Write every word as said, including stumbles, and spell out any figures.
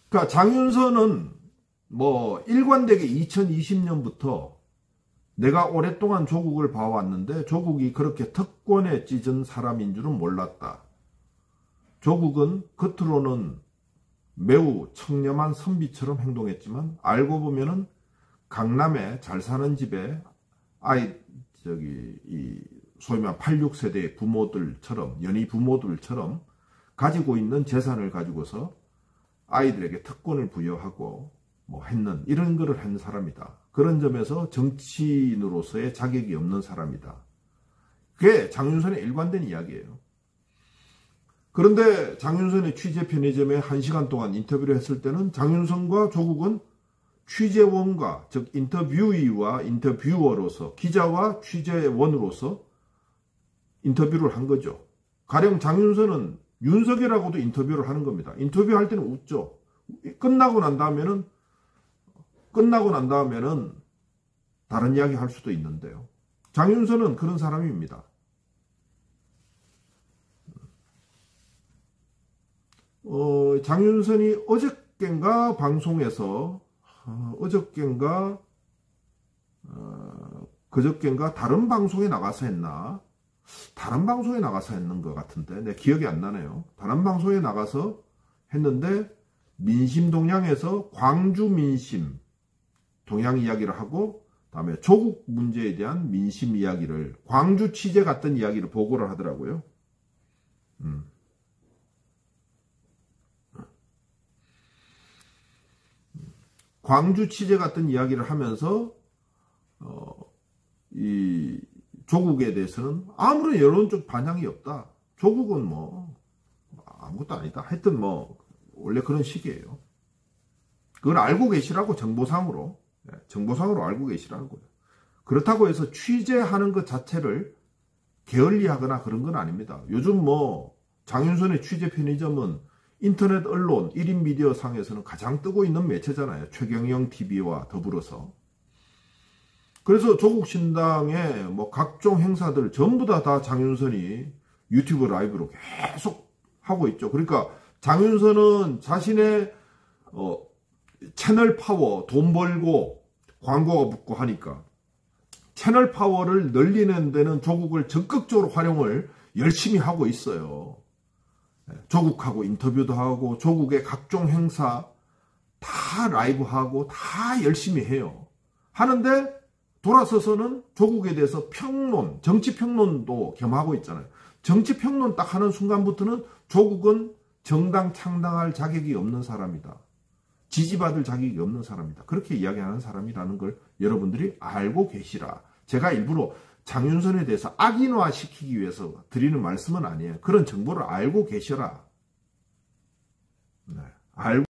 그러니까 장윤선은 뭐 일관되게 이천이십 년부터 내가 오랫동안 조국을 봐왔는데 조국이 그렇게 특권에 찢은 사람인 줄은 몰랐다. 조국은 겉으로는 매우 청렴한 선비처럼 행동했지만 알고 보면은 강남에 잘 사는 집에 아이 저기 이 소위 말하는 팔십육 세대 부모들처럼 연희 부모들처럼 가지고 있는 재산을 가지고서 아이들에게 특권을 부여하고 뭐 했는 이런 거를 한 사람이다. 그런 점에서 정치인으로서의 자격이 없는 사람이다. 그게 장윤선의 일관된 이야기예요. 그런데 장윤선의 취재 편의점에 한 시간 동안 인터뷰를 했을 때는 장윤선과 조국은 취재원과 즉 인터뷰이와 인터뷰어로서 기자와 취재원으로서 인터뷰를 한 거죠. 가령 장윤선은 윤석열하고도 인터뷰를 하는 겁니다. 인터뷰할 때는 웃죠. 끝나고 난 다음에는 끝나고 난 다음에는 다른 이야기 할 수도 있는데요. 장윤선은 그런 사람입니다. 어, 장윤선이 어저께인가 방송에서 어, 어저께인가 어, 그저께인가 다른 방송에 나가서 했나? 다른 방송에 나가서 했는 것 같은데 내 기억이 안 나네요. 다른 방송에 나가서 했는데 민심 동향에서 광주 민심 동향 이야기를 하고 다음에 조국 문제에 대한 민심 이야기를 광주 취재 갔던 이야기를 보고를 하더라고요. 음. 광주 취재 갔던 이야기를 하면서 어, 이 조국에 대해서는 아무런 여론적 반향이 없다. 조국은 뭐 아무것도 아니다. 하여튼 뭐 원래 그런 식이에요. 그걸 알고 계시라고 정보상으로 정보상으로 알고 계시라는 거예요. 그렇다고 해서 취재하는 것 자체를 게을리하거나 그런 건 아닙니다. 요즘 뭐 장윤선의 취재 편의점은 인터넷 언론 일 인 미디어 상에서는 가장 뜨고 있는 매체잖아요. 최경영 티비와 더불어서. 그래서 조국 신당의 뭐 각종 행사들 전부 다, 다 장윤선이 유튜브 라이브로 계속 하고 있죠. 그러니까 장윤선은 자신의 어, 채널 파워, 돈 벌고 광고가 붙고 하니까 채널 파워를 늘리는 데는 조국을 적극적으로 활용을 열심히 하고 있어요. 조국하고 인터뷰도 하고 조국의 각종 행사 다 라이브하고 다 열심히 해요. 하는데 돌아서서는 조국에 대해서 평론, 정치평론도 겸하고 있잖아요. 정치평론 딱 하는 순간부터는 조국은 정당 창당할 자격이 없는 사람이다. 지지받을 자격이 없는 사람이다. 그렇게 이야기하는 사람이라는 걸 여러분들이 알고 계시라. 제가 일부러 장윤선에 대해서 악인화시키기 위해서 드리는 말씀은 아니에요. 그런 정보를 알고 계셔라. 네. 알고